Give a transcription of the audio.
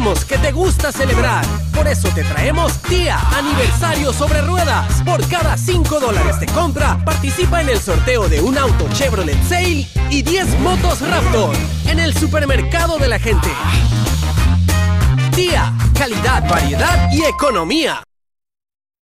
sabemos que te gusta celebrar. Por eso te traemos Día Aniversario sobre Ruedas. Por cada $5 de compra, participa en el sorteo de un auto Chevrolet Sail y 10 motos Raptor en el supermercado de la gente. Día, calidad, variedad y economía.